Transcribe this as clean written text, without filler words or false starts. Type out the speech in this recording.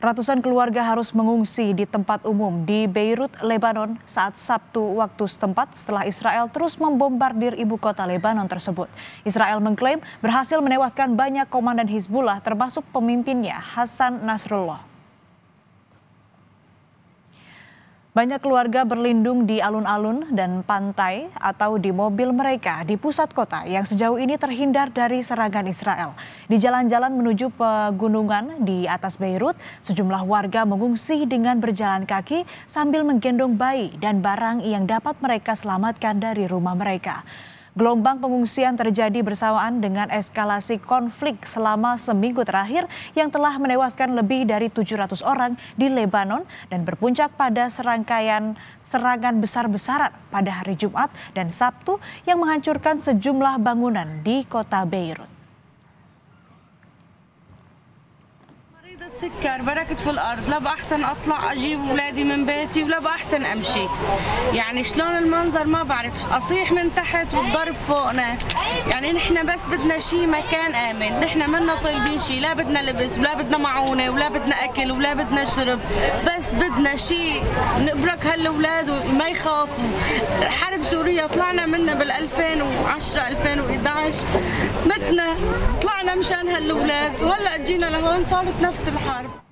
Ratusan keluarga harus mengungsi di tempat umum di Beirut, Lebanon saat Sabtu waktu setempat setelah Israel terus membombardir ibu kota Lebanon tersebut. Israel mengklaim berhasil menewaskan banyak komandan Hizbullah termasuk pemimpinnya Hassan Nasrullah. Banyak keluarga berlindung di alun-alun dan pantai atau di mobil mereka di pusat kota yang sejauh ini terhindar dari serangan Israel. Di jalan-jalan menuju pegunungan di atas Beirut, sejumlah warga mengungsi dengan berjalan kaki sambil menggendong bayi dan barang yang dapat mereka selamatkan dari rumah mereka. Gelombang pengungsian terjadi bersamaan dengan eskalasi konflik selama seminggu terakhir yang telah menewaskan lebih dari 700 orang di Lebanon dan berpuncak pada serangkaian serangan besar-besaran pada hari Jumat dan Sabtu yang menghancurkan sejumlah bangunan di kota Beirut. سكر بركت في الارض لا باحسن اطلع اجيب اولادي من بيتي ولا باحسن امشي يعني شلون المنظر ما بعرف اصيح من تحت والضرب فوقنا يعني نحن بس بدنا شيء مكان امن نحن منا طالبين شيء لا بدنا لبس ولا بدنا معونه ولا بدنا اكل ولا بدنا شرب بس بدنا شيء نبرك هالاولاد وما يخافوا حرب سوريا طلعنا منها بال 2010 2011 متنا طلعنا مشان هالاولاد وهلا جينا لهون صارت نفس الحرب.